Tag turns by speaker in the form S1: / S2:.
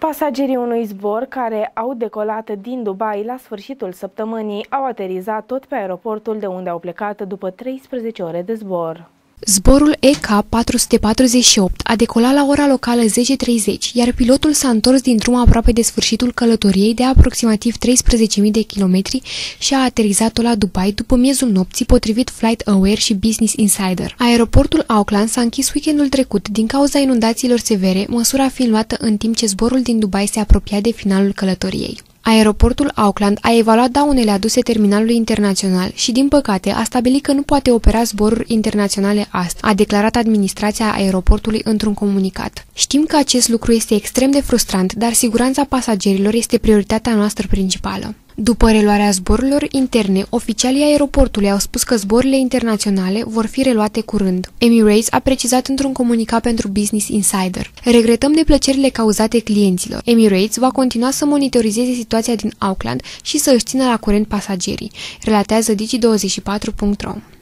S1: Pasagerii unui zbor care au decolat din Dubai la sfârșitul săptămânii au aterizat tot pe aeroportul de unde au plecat după 13 ore de zbor.
S2: Zborul EK-448 a decolat la ora locală 10:30, iar pilotul s-a întors din drum aproape de sfârșitul călătoriei de aproximativ 13.000 de kilometri și a aterizat-o la Dubai după miezul nopții, potrivit FlightAware și Business Insider. Aeroportul Auckland s-a închis weekendul trecut din cauza inundațiilor severe, măsura fiind luată în timp ce zborul din Dubai se apropia de finalul călătoriei. Aeroportul Auckland a evaluat daunele aduse terminalului internațional și, din păcate, a stabilit că nu poate opera zboruri internaționale astăzi, a declarat administrația aeroportului într-un comunicat. Știm că acest lucru este extrem de frustrant, dar siguranța pasagerilor este prioritatea noastră principală. După reluarea zborurilor interne, oficialii aeroportului au spus că zborurile internaționale vor fi reluate curând. Emirates a precizat într-un comunicat pentru Business Insider: "Regretăm neplăcerile cauzate clienților. Emirates va continua să monitorizeze situația din Auckland și să își țină la curent pasagerii", relatează Digi24.ro.